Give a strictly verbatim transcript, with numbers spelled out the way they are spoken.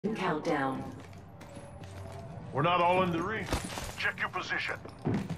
Countdown. We're not all in the ring. Check your position.